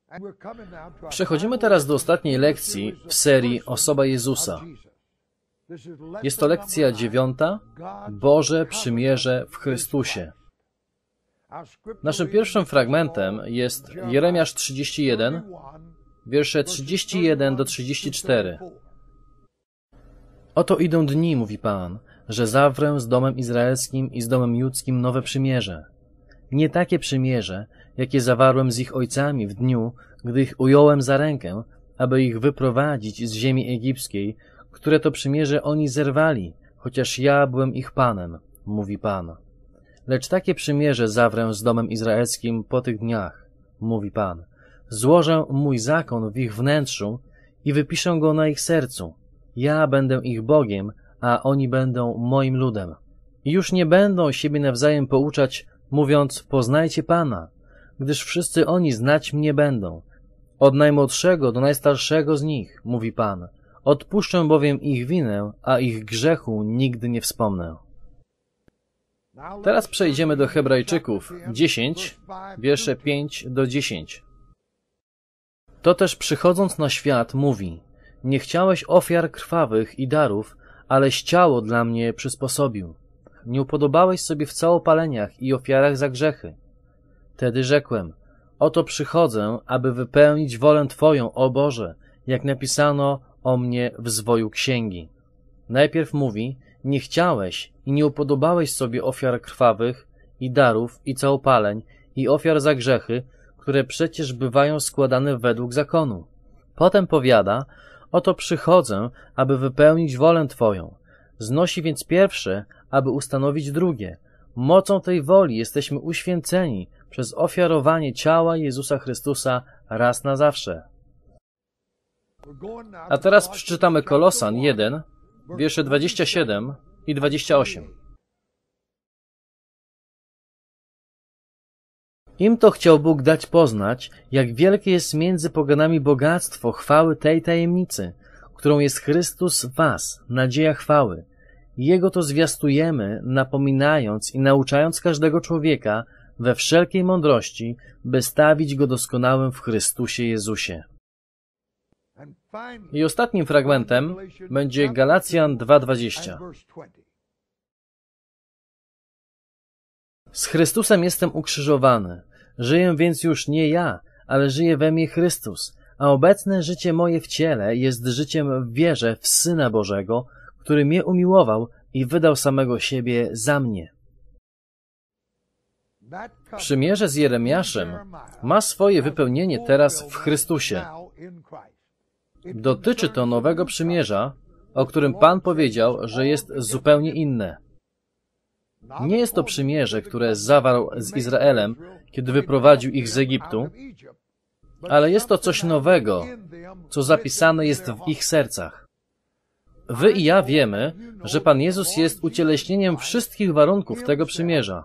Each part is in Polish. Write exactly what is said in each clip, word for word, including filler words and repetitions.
Przechodzimy teraz do ostatniej lekcji w serii Osoba Jezusa. Jest to lekcja dziewiąta, Boże przymierze w Chrystusie. Naszym pierwszym fragmentem jest Jeremiasz trzydzieści jeden, wiersze trzydzieści jeden do trzydziestu czterech. Oto idą dni, mówi Pan, że zawrę z domem izraelskim i z domem judzkim nowe przymierze. Nie takie przymierze, jakie zawarłem z ich ojcami w dniu, gdy ich ująłem za rękę, aby ich wyprowadzić z ziemi egipskiej, które to przymierze oni zerwali, chociaż ja byłem ich Panem, mówi Pan. Lecz takie przymierze zawrę z domem izraelskim po tych dniach, mówi Pan. Złożę mój zakon w ich wnętrzu i wypiszę go na ich sercu. Ja będę ich Bogiem, a oni będą moim ludem. I już nie będą siebie nawzajem pouczać, mówiąc, poznajcie Pana, gdyż wszyscy oni znać mnie będą. Od najmłodszego do najstarszego z nich, mówi Pan. Odpuszczę bowiem ich winę, a ich grzechu nigdy nie wspomnę. Teraz przejdziemy do Hebrajczyków dziesięć, wiersze pięć do dziesięciu. To też przychodząc na świat mówi, nie chciałeś ofiar krwawych i darów, aleś ciało dla mnie przysposobił. Nie upodobałeś sobie w całopaleniach i ofiarach za grzechy. Tedy rzekłem, oto przychodzę, aby wypełnić wolę Twoją, o Boże, jak napisano o mnie w zwoju księgi. Najpierw mówi, nie chciałeś i nie upodobałeś sobie ofiar krwawych i darów i całopaleń i ofiar za grzechy, które przecież bywają składane według zakonu. Potem powiada, oto przychodzę, aby wypełnić wolę Twoją. Znosi więc pierwsze, aby ustanowić drugie. Mocą tej woli jesteśmy uświęceni przez ofiarowanie ciała Jezusa Chrystusa raz na zawsze. A teraz przeczytamy Kolosan jeden, wiersze dwadzieścia siedem i dwadzieścia osiem. Im to chciał Bóg dać poznać, jak wielkie jest między poganami bogactwo chwały tej tajemnicy, którą jest Chrystus w was, nadzieja chwały. Jego to zwiastujemy, napominając i nauczając każdego człowieka we wszelkiej mądrości, by stawić go doskonałym w Chrystusie Jezusie. I ostatnim fragmentem będzie Galacjan dwa dwadzieścia. Z Chrystusem jestem ukrzyżowany. Żyję więc już nie ja, ale żyje we mnie Chrystus, a obecne życie moje w ciele jest życiem w wierze w Syna Bożego, który mnie umiłował i wydał samego siebie za mnie. Przymierze z Jeremiaszem ma swoje wypełnienie teraz w Chrystusie. Dotyczy to nowego przymierza, o którym Pan powiedział, że jest zupełnie inne. Nie jest to przymierze, które zawarł z Izraelem, kiedy wyprowadził ich z Egiptu, ale jest to coś nowego, co zapisane jest w ich sercach. Wy i ja wiemy, że Pan Jezus jest ucieleśnieniem wszystkich warunków tego przymierza.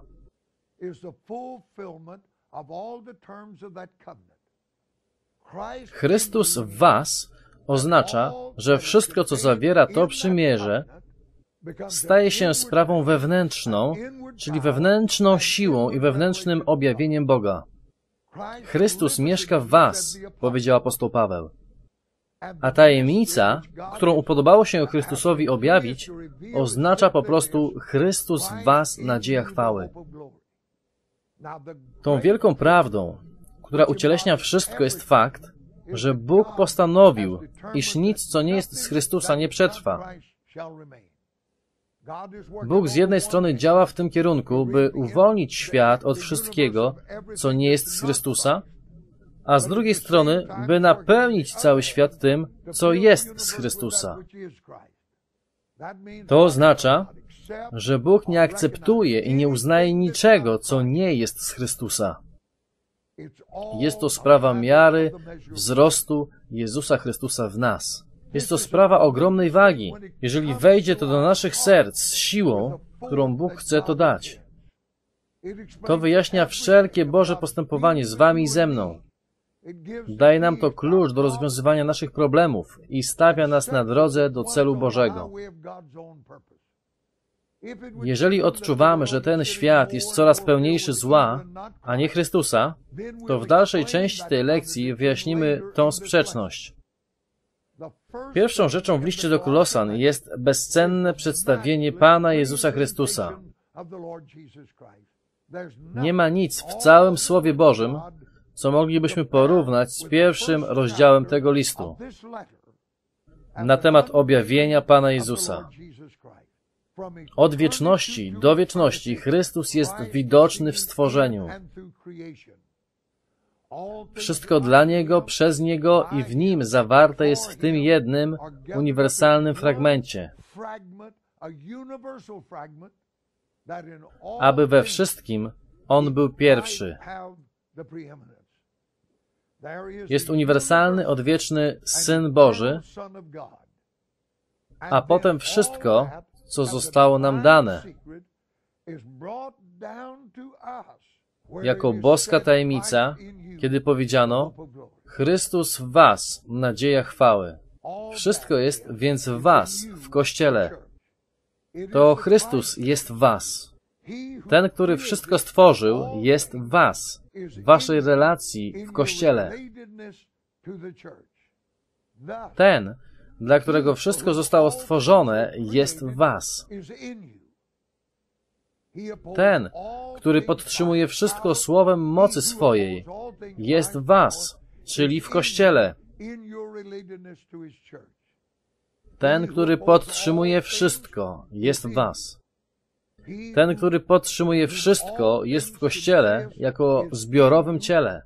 Chrystus w was oznacza, że wszystko, co zawiera to przymierze, staje się sprawą wewnętrzną, czyli wewnętrzną siłą i wewnętrznym objawieniem Boga. Chrystus mieszka w was, powiedział apostoł Paweł. A tajemnica, którą upodobało się Chrystusowi objawić, oznacza po prostu Chrystus w was, nadzieja chwały. Tą wielką prawdą, która ucieleśnia wszystko, jest fakt, że Bóg postanowił, iż nic, co nie jest z Chrystusa, nie przetrwa. Bóg z jednej strony działa w tym kierunku, by uwolnić świat od wszystkiego, co nie jest z Chrystusa, a z drugiej strony, by napełnić cały świat tym, co jest z Chrystusa. To oznacza, że Bóg nie akceptuje i nie uznaje niczego, co nie jest z Chrystusa. Jest to sprawa miary wzrostu Jezusa Chrystusa w nas. Jest to sprawa ogromnej wagi, jeżeli wejdzie to do naszych serc z siłą, którą Bóg chce to dać. To wyjaśnia wszelkie Boże postępowanie z wami i ze mną. Daje nam to klucz do rozwiązywania naszych problemów i stawia nas na drodze do celu Bożego. Jeżeli odczuwamy, że ten świat jest coraz pełniejszy zła, a nie Chrystusa, to w dalszej części tej lekcji wyjaśnimy tą sprzeczność. Pierwszą rzeczą w liście do Kolosan jest bezcenne przedstawienie Pana Jezusa Chrystusa. Nie ma nic w całym Słowie Bożym, co moglibyśmy porównać z pierwszym rozdziałem tego listu na temat objawienia Pana Jezusa. Od wieczności do wieczności Chrystus jest widoczny w stworzeniu. Wszystko dla Niego, przez Niego i w Nim zawarte jest w tym jednym, uniwersalnym fragmencie, aby we wszystkim On był pierwszy. Jest uniwersalny, odwieczny Syn Boży, a potem wszystko, co zostało nam dane, jako boska tajemnica, kiedy powiedziano: Chrystus w was, nadzieja chwały. Wszystko jest więc w was, w Kościele. To Chrystus jest w was. Ten, który wszystko stworzył, jest w was, w waszej relacji w Kościele. Ten, dla którego wszystko zostało stworzone, jest w was. Ten, który podtrzymuje wszystko słowem mocy swojej, jest w was, czyli w Kościele. Ten, który podtrzymuje wszystko, jest w was. Ten, który podtrzymuje wszystko, jest w Kościele jako zbiorowym ciele.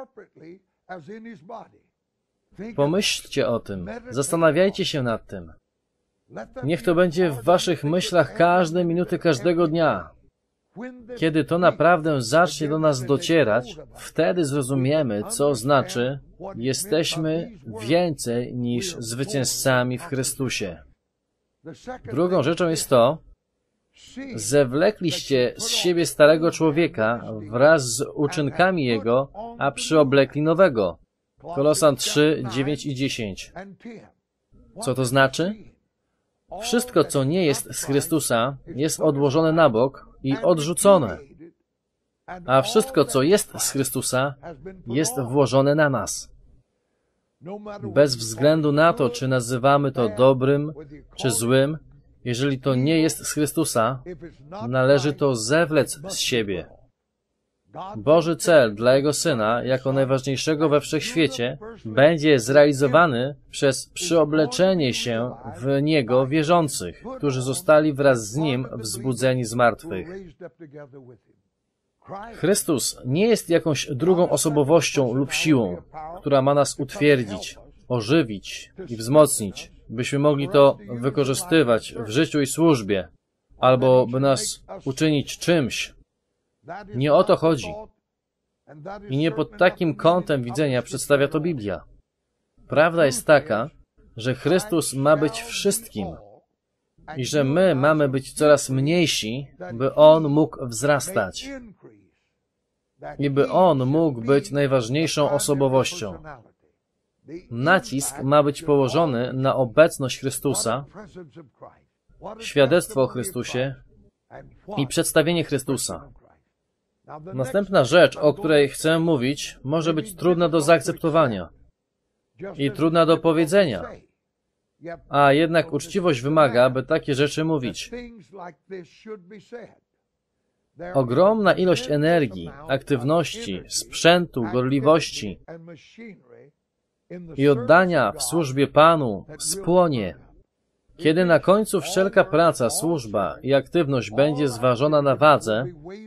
Pomyślcie o tym, zastanawiajcie się nad tym. Niech to będzie w waszych myślach każde minuty każdego dnia. Kiedy to naprawdę zacznie do nas docierać, wtedy zrozumiemy, co znaczy: jesteśmy więcej niż zwycięzcami w Chrystusie. Drugą rzeczą jest to: zewlekliście z siebie starego człowieka wraz z uczynkami jego, a przyoblekli nowego. Kolosan trzy, dziewięć i dziesięć. Co to znaczy? Wszystko, co nie jest z Chrystusa, jest odłożone na bok i odrzucone, a wszystko, co jest z Chrystusa, jest włożone na nas. Bez względu na to, czy nazywamy to dobrym, czy złym, jeżeli to nie jest z Chrystusa, należy to zewlec z siebie. Boży cel dla Jego Syna, jako najważniejszego we wszechświecie, będzie zrealizowany przez przyobleczenie się w Niego wierzących, którzy zostali wraz z Nim wzbudzeni z martwych. Chrystus nie jest jakąś drugą osobowością lub siłą, która ma nas utwierdzić, ożywić i wzmocnić, byśmy mogli to wykorzystywać w życiu i służbie, albo by nas uczynić czymś. Nie o to chodzi. I nie pod takim kątem widzenia przedstawia to Biblia. Prawda jest taka, że Chrystus ma być wszystkim i że my mamy być coraz mniejsi, by On mógł wzrastać i by On mógł być najważniejszą osobowością. Nacisk ma być położony na obecność Chrystusa, świadectwo o Chrystusie i przedstawienie Chrystusa. Następna rzecz, o której chcę mówić, może być trudna do zaakceptowania i trudna do powiedzenia, a jednak uczciwość wymaga, by takie rzeczy mówić. Ogromna ilość energii, aktywności, sprzętu, gorliwości i oddania w służbie Panu spłonie. Kiedy na końcu wszelka praca, służba i aktywność będzie zważona na wadze,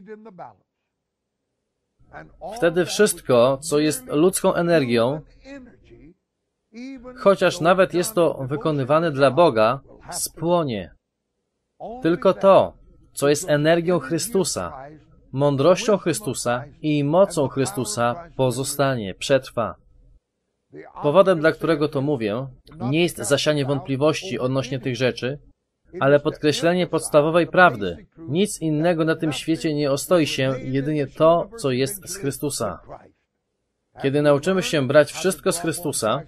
wtedy wszystko, co jest ludzką energią, chociaż nawet jest to wykonywane dla Boga, spłonie. Tylko to, co jest energią Chrystusa, mądrością Chrystusa i mocą Chrystusa, pozostanie, przetrwa. Powodem, dla którego to mówię, nie jest zasianie wątpliwości odnośnie tych rzeczy, ale podkreślenie podstawowej prawdy. Nic innego na tym świecie nie ostoi się, jedynie to, co jest z Chrystusa. Kiedy nauczymy się brać wszystko z Chrystusa,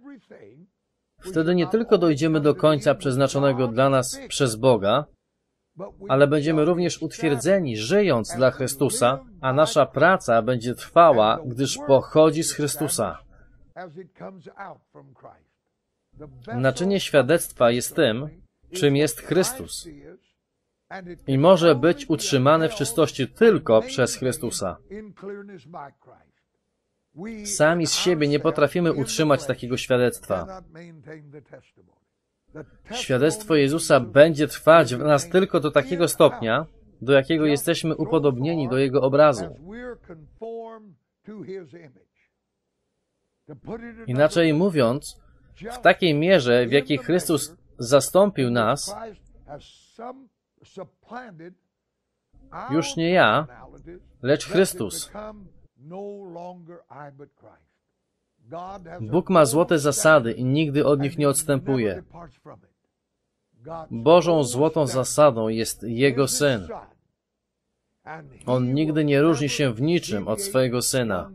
wtedy nie tylko dojdziemy do końca przeznaczonego dla nas przez Boga, ale będziemy również utwierdzeni, żyjąc dla Chrystusa, a nasza praca będzie trwała, gdyż pochodzi z Chrystusa. Naczynie świadectwa jest tym, czym jest Chrystus i może być utrzymane w czystości tylko przez Chrystusa. Sami z siebie nie potrafimy utrzymać takiego świadectwa. Świadectwo Jezusa będzie trwać w nas tylko do takiego stopnia, do jakiego jesteśmy upodobnieni do Jego obrazu. Inaczej mówiąc, w takiej mierze, w jakiej Chrystus zastąpił nas, już nie ja, lecz Chrystus. Bóg ma złote zasady i nigdy od nich nie odstępuje. Bożą złotą zasadą jest Jego Syn. On nigdy nie różni się w niczym od swojego Syna.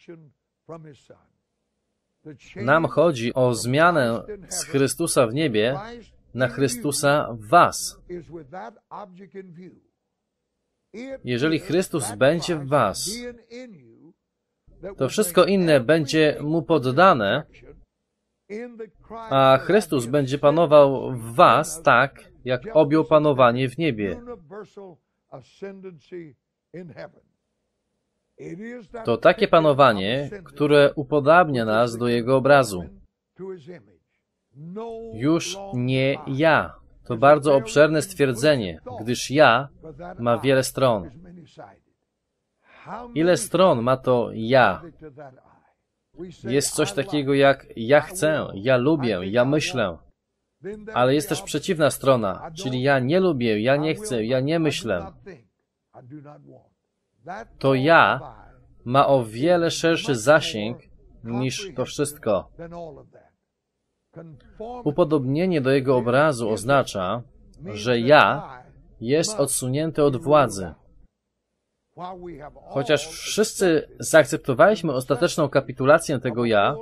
Nam chodzi o zmianę z Chrystusa w niebie na Chrystusa w was. Jeżeli Chrystus będzie w was, to wszystko inne będzie Mu poddane, a Chrystus będzie panował w was tak, jak objął panowanie w niebie. To takie panowanie, które upodabnia nas do Jego obrazu. Już nie ja. To bardzo obszerne stwierdzenie, gdyż ja ma wiele stron. Ile stron ma to ja? Jest coś takiego jak ja chcę, ja lubię, ja myślę. Ale jest też przeciwna strona, czyli ja nie lubię, ja nie chcę, ja nie myślę. To ja ma o wiele szerszy zasięg niż to wszystko. Upodobnienie do Jego obrazu oznacza, że ja jest odsunięty od władzy. Chociaż wszyscy zaakceptowaliśmy ostateczną kapitulację tego ja,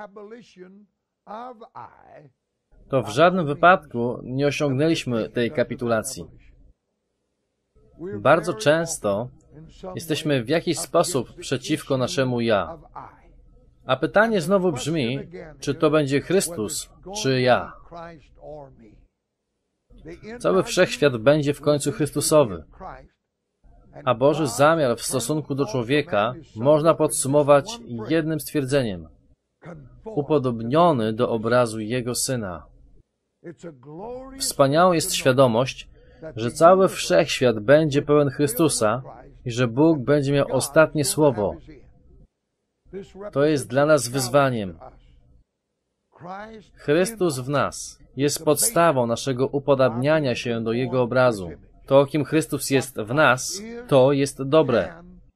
to w żadnym wypadku nie osiągnęliśmy tej kapitulacji. Bardzo często jesteśmy w jakiś sposób przeciwko naszemu ja. A pytanie znowu brzmi, czy to będzie Chrystus, czy ja. Cały wszechświat będzie w końcu Chrystusowy. A Boży zamiar w stosunku do człowieka można podsumować jednym stwierdzeniem. Upodobniony do obrazu Jego Syna. Wspaniała jest świadomość, że cały wszechświat będzie pełen Chrystusa i że Bóg będzie miał ostatnie słowo. To jest dla nas wyzwaniem. Chrystus w nas jest podstawą naszego upodabniania się do Jego obrazu. To, kim Chrystus jest w nas, to jest dobre.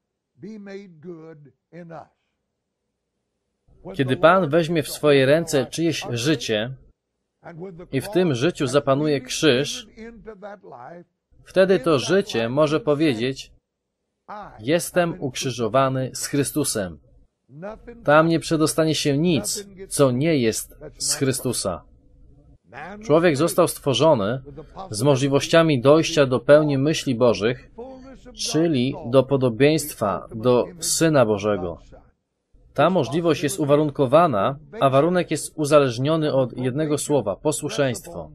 Kiedy Pan weźmie w swoje ręce czyjeś życie i w tym życiu zapanuje krzyż, wtedy to życie może powiedzieć: jestem ukrzyżowany z Chrystusem. Tam nie przedostanie się nic, co nie jest z Chrystusa. Człowiek został stworzony z możliwościami dojścia do pełni myśli Bożych, czyli do podobieństwa do Syna Bożego. Ta możliwość jest uwarunkowana, a warunek jest uzależniony od jednego słowa – posłuszeństwo.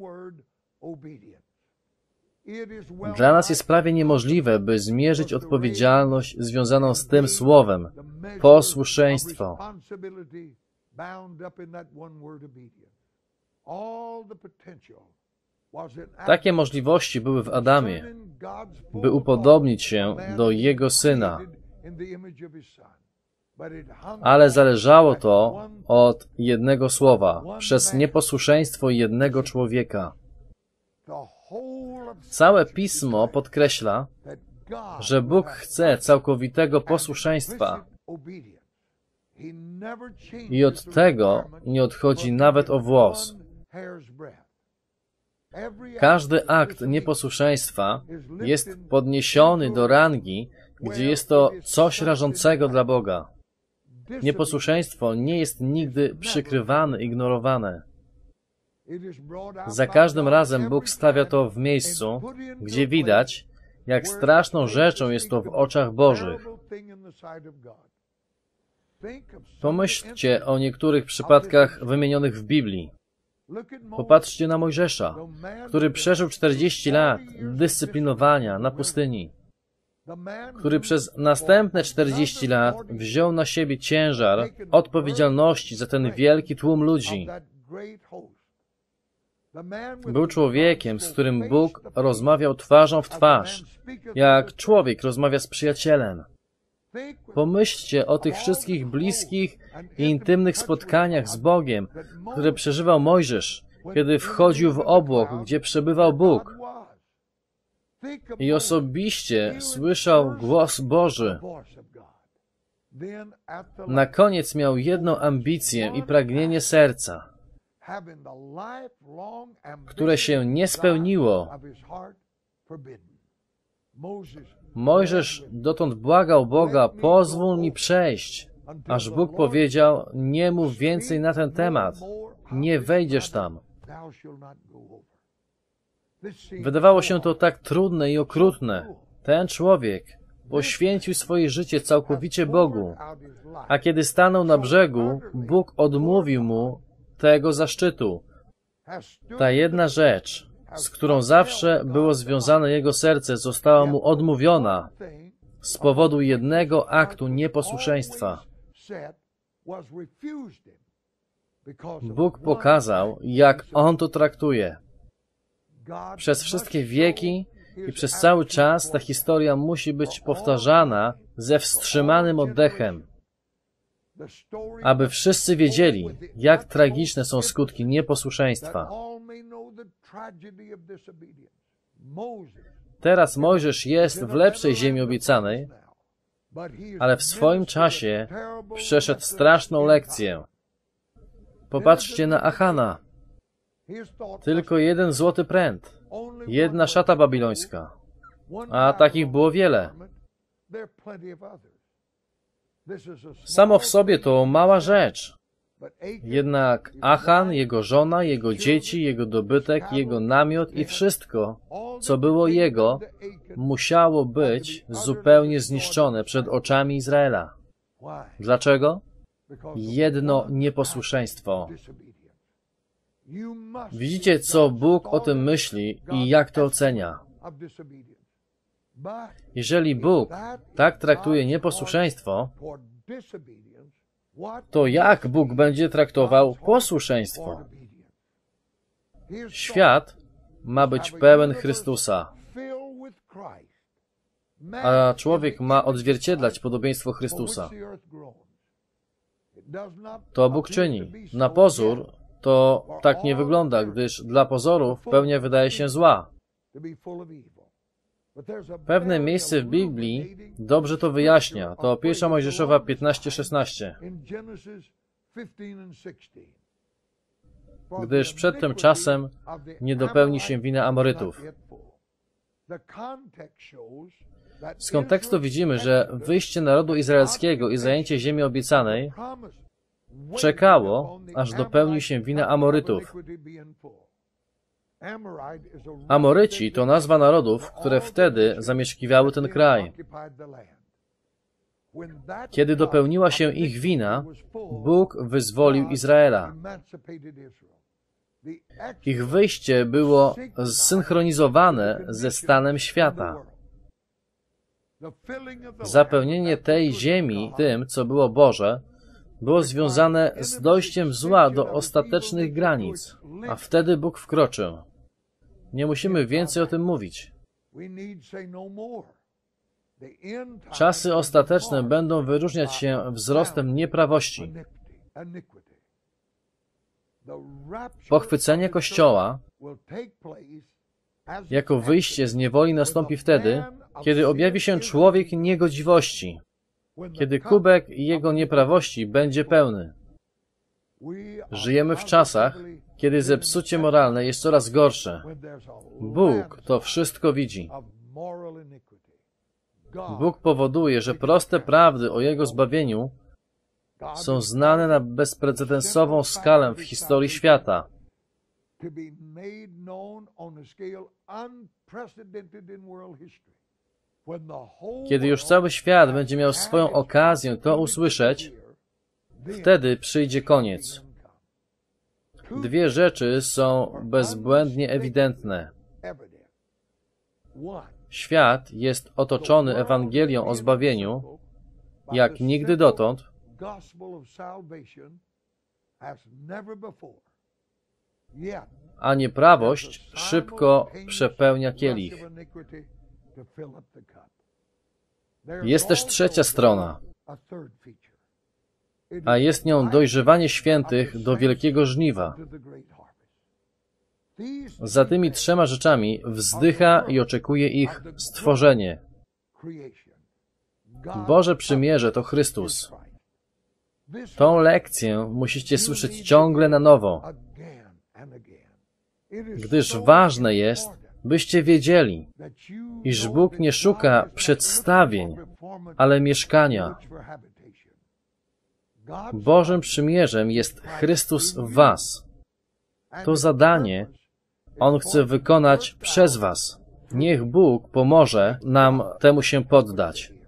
Dla nas jest prawie niemożliwe, by zmierzyć odpowiedzialność związaną z tym słowem – posłuszeństwo. Takie możliwości były w Adamie, by upodobnić się do Jego Syna. Ale zależało to od jednego słowa, przez nieposłuszeństwo jednego człowieka. Całe Pismo podkreśla, że Bóg chce całkowitego posłuszeństwa i od tego nie odchodzi nawet o włos. Każdy akt nieposłuszeństwa jest podniesiony do rangi, gdzie jest to coś rażącego dla Boga. Nieposłuszeństwo nie jest nigdy przykrywane, ignorowane. Za każdym razem Bóg stawia to w miejscu, gdzie widać, jak straszną rzeczą jest to w oczach Bożych. Pomyślcie o niektórych przypadkach wymienionych w Biblii. Popatrzcie na Mojżesza, który przeżył czterdzieści lat dyscyplinowania na pustyni, który przez następne czterdzieści lat wziął na siebie ciężar odpowiedzialności za ten wielki tłum ludzi. Był człowiekiem, z którym Bóg rozmawiał twarzą w twarz, jak człowiek rozmawia z przyjacielem. Pomyślcie o tych wszystkich bliskich i intymnych spotkaniach z Bogiem, które przeżywał Mojżesz, kiedy wchodził w obłok, gdzie przebywał Bóg i osobiście słyszał głos Boży. Na koniec miał jedną ambicję i pragnienie serca, które się nie spełniło. Mojżesz dotąd błagał Boga, pozwól mi przejść, aż Bóg powiedział, nie mów więcej na ten temat, nie wejdziesz tam. Wydawało się to tak trudne i okrutne. Ten człowiek poświęcił swoje życie całkowicie Bogu, a kiedy stanął na brzegu, Bóg odmówił mu tego zaszczytu. Ta jedna rzecz, z którą zawsze było związane jego serce, została mu odmówiona z powodu jednego aktu nieposłuszeństwa. Bóg pokazał, jak On to traktuje. Przez wszystkie wieki i przez cały czas ta historia musi być powtarzana ze wstrzymanym oddechem, aby wszyscy wiedzieli, jak tragiczne są skutki nieposłuszeństwa. Teraz Mojżesz jest w lepszej ziemi obiecanej, ale w swoim czasie przeszedł straszną lekcję. Popatrzcie na Achana. Tylko jeden złoty pręt, jedna szata babilońska, a takich było wiele. Samo w sobie to mała rzecz. Jednak Achan, jego żona, jego dzieci, jego dobytek, jego namiot i wszystko, co było jego, musiało być zupełnie zniszczone przed oczami Izraela. Dlaczego? Jedno nieposłuszeństwo. Widzicie, co Bóg o tym myśli i jak to ocenia. Jeżeli Bóg tak traktuje nieposłuszeństwo, to jak Bóg będzie traktował posłuszeństwo? Świat ma być pełen Chrystusa, a człowiek ma odzwierciedlać podobieństwo Chrystusa. To Bóg czyni. Na pozór to tak nie wygląda, gdyż dla pozorów pełnia wydaje się zła. Pewne miejsce w Biblii dobrze to wyjaśnia. To pierwsza Mojżeszowa piętnaście szesnaście. Gdyż przed tym czasem nie dopełni się wina Amorytów. Z kontekstu widzimy, że wyjście narodu izraelskiego i zajęcie ziemi obiecanej czekało, aż dopełni się wina Amorytów. Amoryci to nazwa narodów, które wtedy zamieszkiwały ten kraj. Kiedy dopełniła się ich wina, Bóg wyzwolił Izraela. Ich wyjście było zsynchronizowane ze stanem świata. Zapełnienie tej ziemi tym, co było Boże, było związane z dojściem zła do ostatecznych granic, a wtedy Bóg wkroczył. Nie musimy więcej o tym mówić. Czasy ostateczne będą wyróżniać się wzrostem nieprawości. Pochwycenie Kościoła jako wyjście z niewoli nastąpi wtedy, kiedy objawi się człowiek niegodziwości, kiedy kubek jego nieprawości będzie pełny. Żyjemy w czasach, kiedy zepsucie moralne jest coraz gorsze. Bóg to wszystko widzi. Bóg powoduje, że proste prawdy o Jego zbawieniu są znane na bezprecedensową skalę w historii świata. Kiedy już cały świat będzie miał swoją okazję to usłyszeć, wtedy przyjdzie koniec. Dwie rzeczy są bezbłędnie ewidentne. Świat jest otoczony Ewangelią o zbawieniu, jak nigdy dotąd, a nieprawość szybko przepełnia kielich. Jest też trzecia strona, a jest nią dojrzewanie świętych do wielkiego żniwa. Za tymi trzema rzeczami wzdycha i oczekuje ich stworzenie. Boże przymierze to Chrystus. Tą lekcję musicie słyszeć ciągle na nowo, gdyż ważne jest, byście wiedzieli, iż Bóg nie szuka przedstawień, ale mieszkania. Bożym przymierzem jest Chrystus w was. To zadanie On chce wykonać przez was. Niech Bóg pomoże nam temu się poddać.